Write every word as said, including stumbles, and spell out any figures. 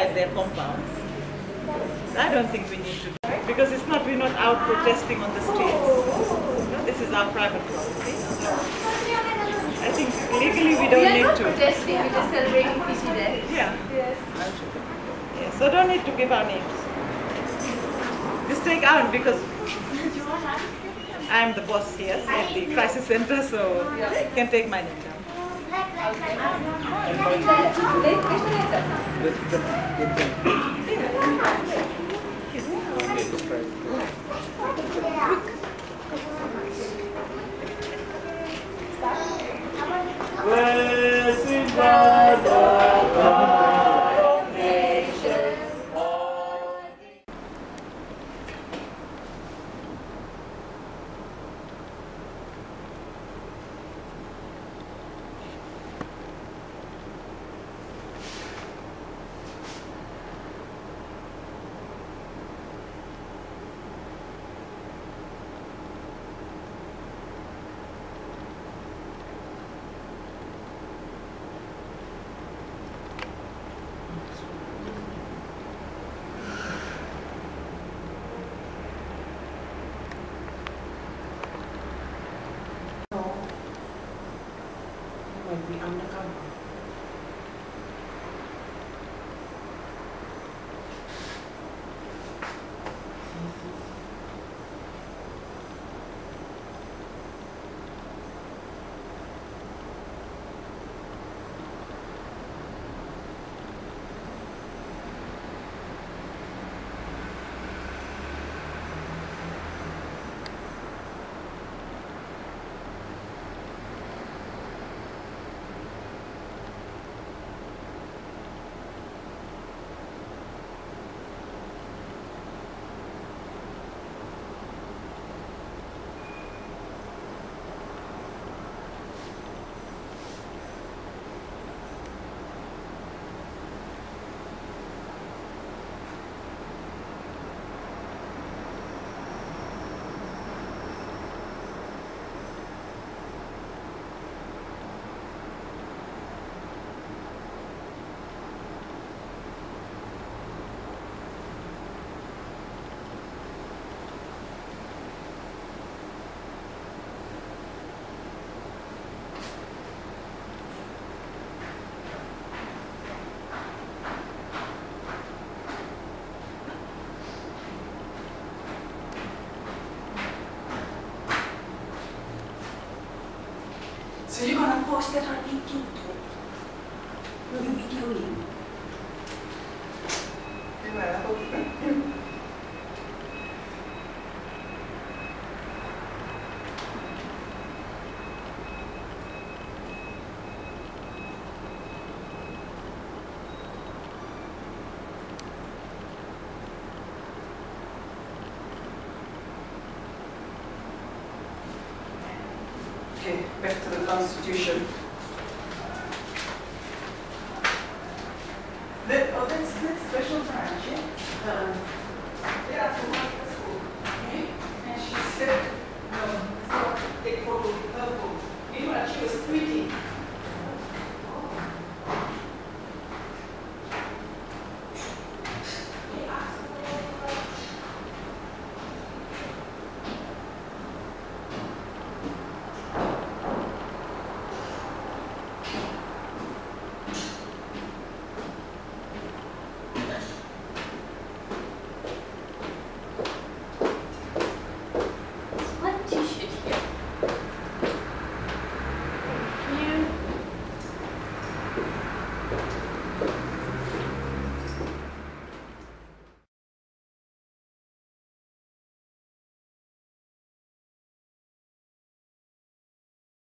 inside their compounds. I don't think we need to do it because it's not, we're not out protesting on the streets. No, this is our private property. I think legally we don't we need are not to. protesting, we're just celebrating Fiji Day. Yeah. Yes. Yeah. So don't need to give our names. Just take out because I'm the boss here at the crisis center, so you can take my name down. Be undercover. So you're gonna post that on YouTube? Will you video it? Okay, back to the Constitution.